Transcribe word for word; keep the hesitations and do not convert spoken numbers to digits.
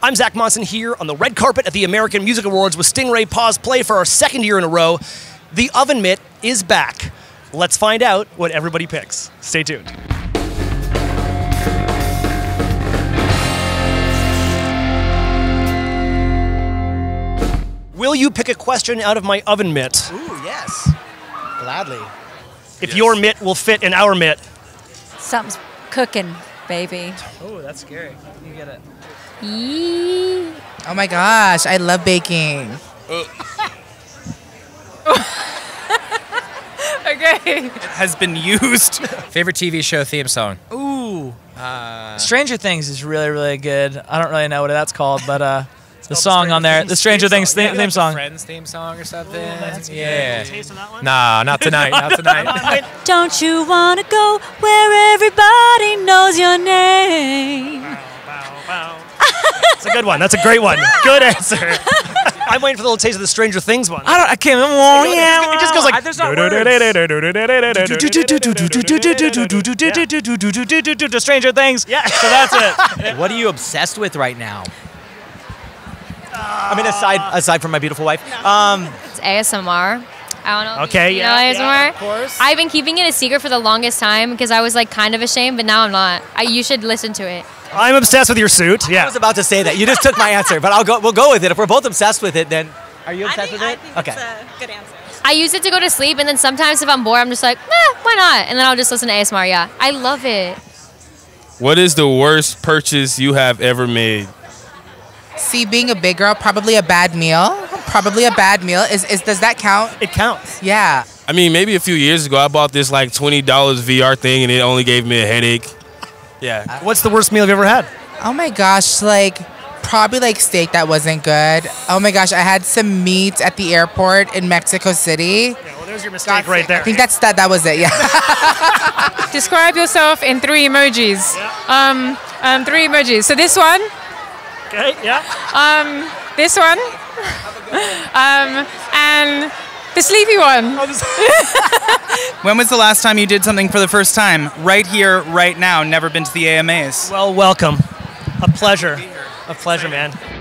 I'm Zach Monson here on the red carpet at the American Music Awards with Stingray Pause Play for our second year in a row. The Oven Mitt is back. Let's find out what everybody picks. Stay tuned. Will you pick a question out of my Oven Mitt? Ooh, yes. Gladly. If Yes. your mitt will fit in our mitt. Something's cooking, baby. Oh, that's scary. You get it. Yee. Oh my gosh, I love baking. Okay. Has been used. Favorite T V show theme song? Ooh. Uh, Stranger Things is really, really good. I don't really know what that's called, but uh, the called song Stranger on there, Things the Stranger theme Things song. theme, Yeah, theme song. Friends theme song or something? That's good. yeah. A taste of that one? Nah, not tonight. Not tonight. Don't you wanna go where everybody knows your name? That's a good one. That's a great one. Good answer. I'm waiting for the little taste of the Stranger Things one. I don't. I can't. Oh, yeah. It just goes like. There's not words. Stranger Things. Yeah. So that's it. What are you obsessed with right now? I mean, aside aside from my beautiful wife. Um, It's A S M R. I don't know. if Okay, you yeah, know A S M R? yeah, of course. I've been keeping it a secret for the longest time because I was like kind of ashamed, but now I'm not. I, you should listen to it. I'm obsessed with your suit. I Yeah. was about to say that. You just took my answer, but I'll go. We'll go with it. If we're both obsessed with it, then are you obsessed with it? okay. a good answer. I use it to go to sleep, and then sometimes if I'm bored, I'm just like, eh, why not? And then I'll just listen to A S M R. Yeah, I love it. What is the worst purchase you have ever made? See, being a big girl, probably a bad meal. Probably a bad meal. Is is does that count? It counts. Yeah. I mean, maybe a few years ago, I bought this like twenty dollars V R thing, and it only gave me a headache. Yeah. What's the worst meal you've ever had? Oh my gosh, like probably like steak that wasn't good. Oh my gosh, I had some meat at the airport in Mexico City. Yeah, well, there's your mistake right there. I think that's that. That was it. Yeah. Describe yourself in three emojis. Um, um, three emojis. So this one, Okay, yeah. um, this one, um, and the sleepy one. When was the last time you did something for the first time? Right here, right now. Never been to the A M As. Well, welcome. A pleasure. A pleasure, man.